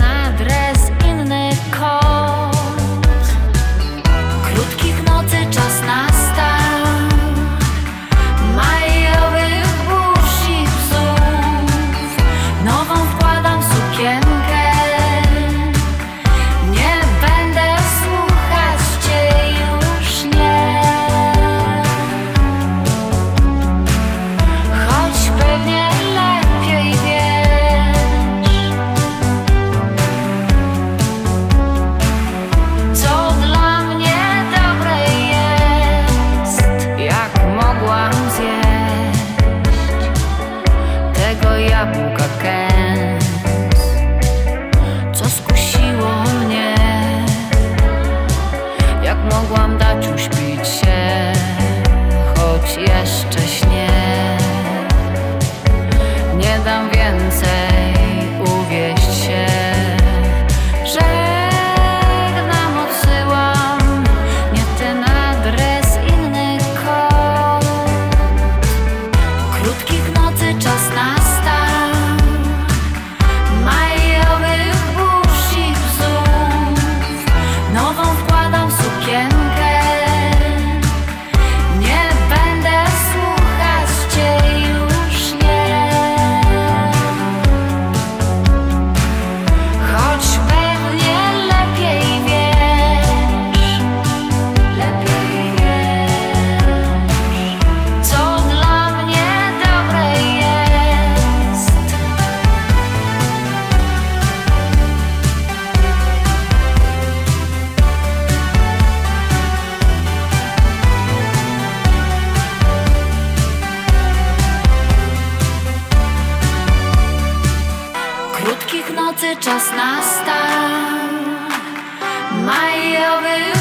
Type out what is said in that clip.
adres, inny kod. Krótkich nocy czas nastał, majowych burz i bzów. Nową wkładam sukienkę, nie będę słuchać cię już, nie. Choć pewnie lepiej wiesz, co dla mnie dobre jest. Jak mogłam zjeść tego jabłka kęs, co skusiło mnie? Jak mogłam dać uśpić się, choć jeszcze śnie? Nie dam więcej uwieść się. Żegnam, odsyłam, nie ten adres, inny kod. Krótkich nocy czas nastał, majowych burz i bzów. Nową wkładam sukienkę, nie będę słuchać cię już, nie. Choć pewnie lepiej wiesz, co dla mnie dobre jest. Krótkich nocy czas nastał, majowych